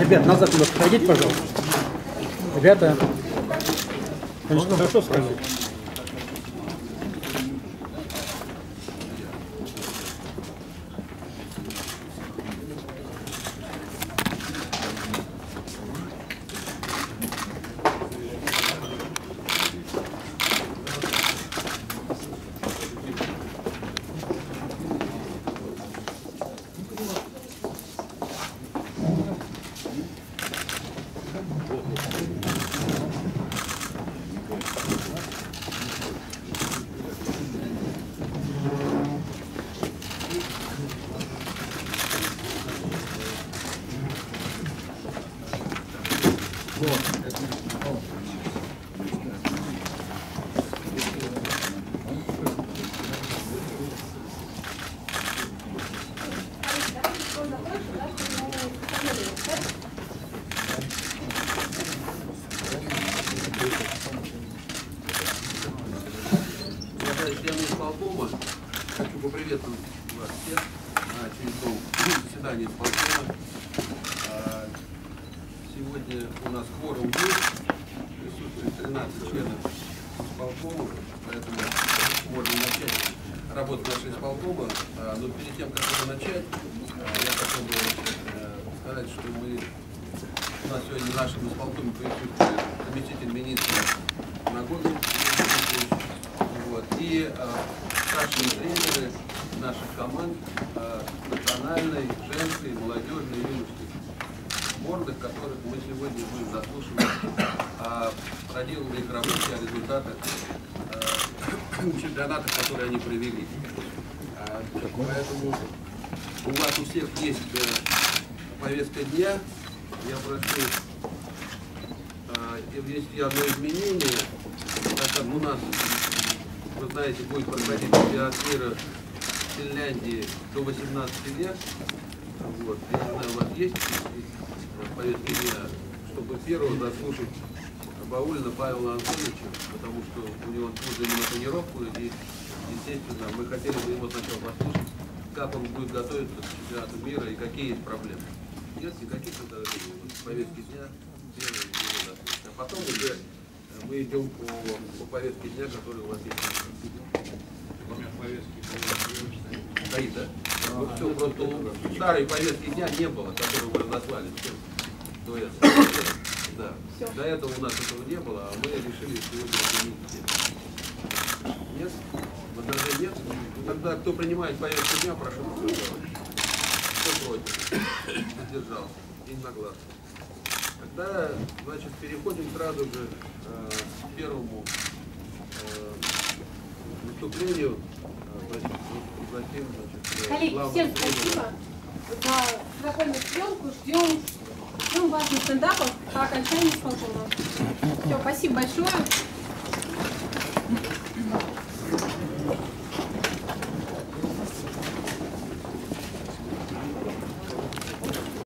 Ребят, назад немножко пройдите, пожалуйста. Ребята, конечно, хорошо сказали. Члены исполкома, хочу поприветствовать вас всех на очередном заседании исполкома. Сегодня у нас кворум есть, присутствует 13 членов исполкома, поэтому можно начать работу нашего исполкома. Но перед тем, как это начать, я хотел бы сказать, что у нас сегодня в нашем исполкоме присутствует заместитель министра Нагорный. И старшие тренеры наших команд национальной, женской, молодежной, юношеской сборных, которых мы сегодня будем заслушивать о проделанной их работе, о результатах чемпионатов, которые они провели. Поэтому у вас у всех есть повестка дня. Я прошу внести одно изменение. Так как у нас, вы знаете, будет проходить чемпионат мира в Финляндии до 18 лет. Вот. Я не знаю, у вас есть повестки дня, чтобы первого заслушать Баулина Павла Антоновича, потому что у него служили на тренировку, и, естественно, мы хотели бы его сначала послушать, как он будет готовиться к чемпионату мира и какие есть проблемы. Если какие-то повестки дня, первые заслушать. А потом уже мы идем по повестке дня, которая у вас есть. Стоит, да? Ну, все, просто старой повестки дня не было, которую вы разослали. До этого. Да. До этого у нас этого не было, а мы решили сегодня отменить. Нет? Возражений нет? Ну, тогда кто принимает повестку дня, прошу проголосовать. Кто против? Воздержался. Единогласно. Тогда, значит, переходим сразу же к первому выступлению. Коллеги, всем спасибо за спокойную съемку. Ждем ваших стендапов по окончании исполкома. Все, спасибо большое.